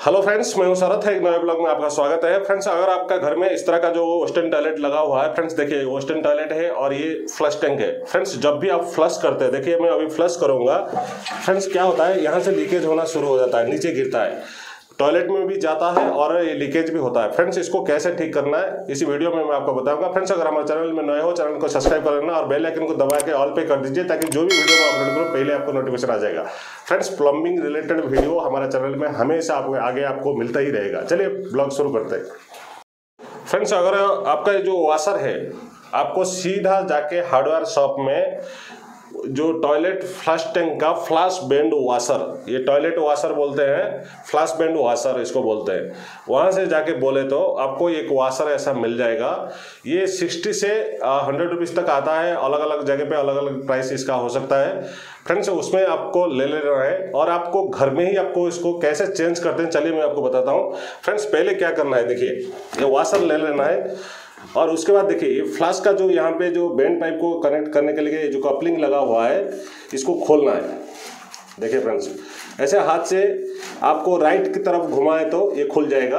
Hello friends, मैं हूं शरद। एक नए ब्लॉग में आपका स्वागत है। फ्रेंड्स, अगर आपका घर में इस तरह का जो वेस्टर्न टॉयलेट लगा हुआ है, फ्रेंड्स देखिए वेस्टर्न टॉयलेट है और ये फ्लश टैंक है। फ्रेंड्स, जब भी आप फ्लश करते हैं, देखिए मैं अभी फ्लश करूंगा, फ्रेंड्स क्या होता है, यहाँ से लीकेज होना शुरू हो जाता है, नीचे गिरता है, टॉयलेट में भी जाता है और ये लीकेज भी होता है। फ्रेंड्स, इसको कैसे ठीक करना है इसी वीडियो में मैं आपको बताऊंगा। फ्रेंड्स, अगर हमारे चैनल में नए हो, चैनल को सब्सक्राइब कर लेना और बेल आइकन को दबा के ऑल पे कर दीजिए, ताकि जो भी वीडियो मैं अपलोड करूँ पहले आपको नोटिफिकेशन आ जाएगा। फ्रेंड्स, प्लम्बिंग रिलेटेड वीडियो हमारे चैनल में हमेशा आगे आपको मिलता ही रहेगा। चलिए ब्लॉग शुरू करते हैं। फ्रेंड्स, अगर आपका जो वाशर है, आपको सीधा जाके हार्डवेयर शॉप में जो टॉयलेट फ्लश टैंक का फ्लश बैंड वाशर, ये टॉयलेट वाशर बोलते हैं, फ्लश बैंड वाशर इसको बोलते हैं, वहाँ से जाके बोले तो आपको एक वाशर ऐसा मिल जाएगा। ये 60 से 100 रुपीज़ तक आता है, अलग अलग जगह पे अलग अलग प्राइस इसका हो सकता है। फ्रेंड्स, उसमें आपको ले लेना है और आपको घर में ही आपको इसको कैसे चेंज करते हैं, चलिए मैं आपको बताता हूँ। फ्रेंड्स, पहले क्या करना है, देखिए ये वाशर ले लेना है और उसके बाद देखिए ये फ्लश का जो यहाँ पे जो बैंड पाइप को कनेक्ट करने के लिए जो कपलिंग लगा हुआ है, इसको खोलना है। देखिए फ्रेंड्स, ऐसे हाथ से आपको राइट की तरफ घुमाए तो ये खुल जाएगा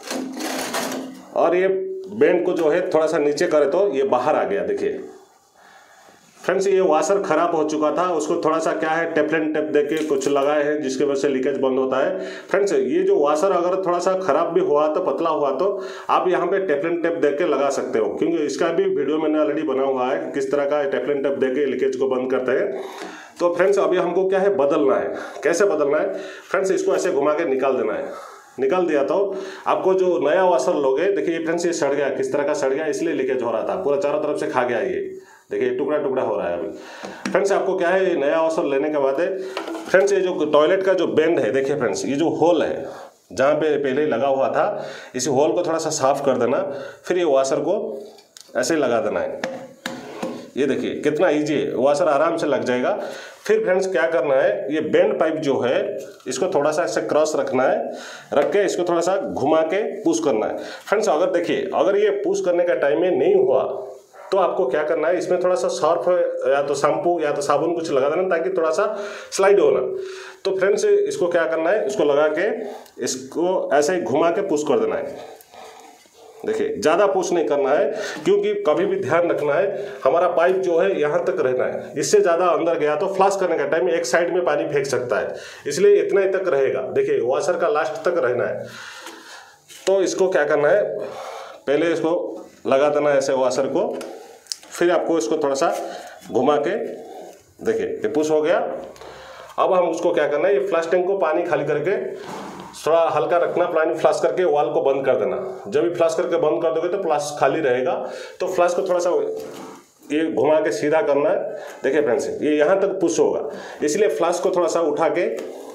और ये बैंड को जो है थोड़ा सा नीचे करे तो ये बाहर आ गया। देखिए फ्रेंड्स, ये वाशर खराब हो चुका था, उसको थोड़ा सा क्या है टेफ्लॉन टेप देके कुछ लगाए हैं, जिसके वजह से लीकेज बंद होता है। फ्रेंड्स, ये जो वाशर अगर थोड़ा सा खराब भी हुआ तो पतला हुआ तो आप यहाँ पे टेफ्लॉन टेप देके लगा सकते हो, क्योंकि इसका भी वीडियो मैंने ऑलरेडी बना हुआ है किस तरह का टेफ्लॉन टेप देके लीकेज को बंद करते हैं। तो फ्रेंड्स, अभी हमको क्या है, बदलना है। कैसे बदलना है फ्रेंड्स, इसको ऐसे घुमा के निकाल देना है। निकाल दिया तो आपको जो नया वाशर लोगे, देखिए फ्रेंड्स ये सड़ गया, किस तरह का सड़ गया, इसलिए लीकेज हो रहा था, पूरा चारों तरफ से खा गया। ये देखिए टुकड़ा टुकड़ा हो रहा है अभी। फ्रेंड्स, आपको क्या है, नया वाशर लेने के बाद है फ्रेंड्स, ये जो टॉयलेट का जो बेंड है, देखिए फ्रेंड्स ये जो होल है जहाँ पे पहले लगा हुआ था, इस होल को थोड़ा सा साफ कर देना, फिर ये वाशर को ऐसे लगा देना है। ये देखिए कितना ईजी है, वाशर आराम से लग जाएगा। फिर फ्रेंड्स क्या करना है, ये बेंड पाइप जो है इसको थोड़ा सा ऐसे क्रॉस रखना है, रख के इसको थोड़ा सा घुमा के पुश करना है। फ्रेंड्स, अगर देखिए अगर ये पुश करने का टाइम में नहीं हुआ तो आपको क्या करना है, इसमें थोड़ा सा सर्फ या तो शैम्पू या तो साबुन कुछ लगा देना, ताकि थोड़ा सा स्लाइड हो ना। तो फ्रेंड्स, इसको क्या करना है, इसको लगा के इसको ऐसे ही घुमा के पुश कर देना है। देखिए ज़्यादा पुश नहीं करना है, क्योंकि कभी भी ध्यान रखना है हमारा पाइप जो है यहाँ तक रहना है। इससे ज़्यादा अंदर गया तो फ्लश करने का टाइम एक साइड में पानी फेंक सकता है, इसलिए इतना ही तक रहेगा। देखिए वाशर का लास्ट तक रहना है। तो इसको क्या करना है, पहले इसको लगा देना है ऐसे वाशर को, फिर आपको इसको थोड़ा सा घुमा के, देखिए ये पुश हो गया। अब हम उसको क्या करना है, ये फ्लश टैंक को पानी खाली करके थोड़ा हल्का रखना, पानी फ्लश करके वाल को बंद कर देना। जब भी फ्लश करके बंद कर दोगे तो फ्लश खाली रहेगा, तो फ्लश को थोड़ा सा ये घुमा के सीधा करना है। देखिए फ्रेंड्स, ये यहाँ तक पुश होगा, इसलिए फ्लश को थोड़ा सा उठा के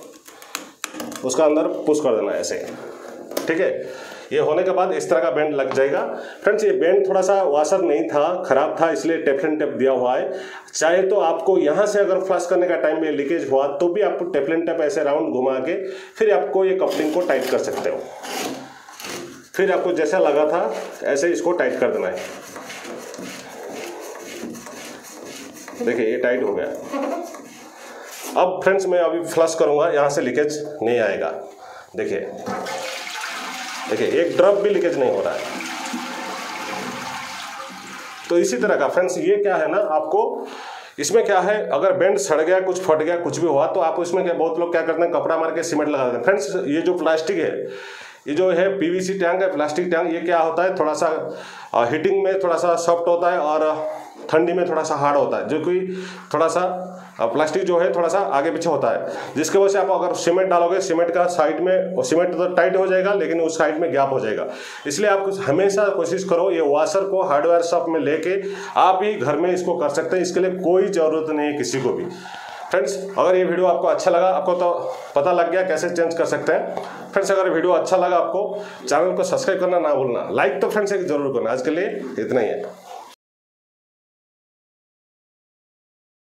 उसका अंदर पुश कर देना है ऐसे, ठीक है। ये होने के बाद इस तरह का बैंड लग जाएगा। फ्रेंड्स, ये बैंड थोड़ा सा वाशर नहीं था, खराब था, इसलिए टेफ्लॉन टेप दिया हुआ है। चाहे तो आपको यहाँ से अगर फ्लश करने का टाइम में लीकेज हुआ तो भी आप टेफ्लॉन टेप ऐसे राउंड घुमा के फिर आपको ये कपलिंग को टाइट कर सकते हो। फिर आपको जैसा लगा था ऐसे इसको टाइट कर देना है। देखिए ये टाइट हो गया। अब फ्रेंड्स, मैं अभी फ्लश करूँगा, यहाँ से लीकेज नहीं आएगा। देखिए एक ड्रॉप भी लीकेज नहीं हो रहा है। तो इसी तरह का फ्रेंड्स, ये क्या है ना, आपको इसमें क्या है, अगर बेंड सड़ गया, कुछ फट गया, कुछ भी हुआ तो आप इसमें क्या, बहुत लोग क्या करते हैं, कपड़ा मार के सीमेंट लगा देते हैं। फ्रेंड्स, ये जो प्लास्टिक है, ये जो है पीवीसी टैंक है, प्लास्टिक टैंक, ये क्या होता है, थोड़ा सा हीटिंग में थोड़ा सा सॉफ्ट होता है और ठंडी में थोड़ा सा हार्ड होता है, जो कि थोड़ा सा प्लास्टिक जो है थोड़ा सा आगे पीछे होता है, जिसके वजह से आप अगर सीमेंट डालोगे, सीमेंट का साइड में सीमेंट तो टाइट हो जाएगा, लेकिन उस साइड में गैप हो जाएगा। इसलिए आप हमेशा कोशिश करो, ये वाशर को हार्डवेयर शॉप में लेके आप ही घर में इसको कर सकते हैं। इसके लिए कोई ज़रूरत नहीं है किसी को भी। फ्रेंड्स, अगर ये वीडियो आपको अच्छा लगा, आपको तो पता लग गया कैसे चेंज कर सकते हैं। फ्रेंड्स, अगर वीडियो अच्छा लगा आपको, चैनल को सब्सक्राइब करना ना भूलना, लाइक तो फ्रेंड्स एक जरूर करना। आज के लिए इतना ही है।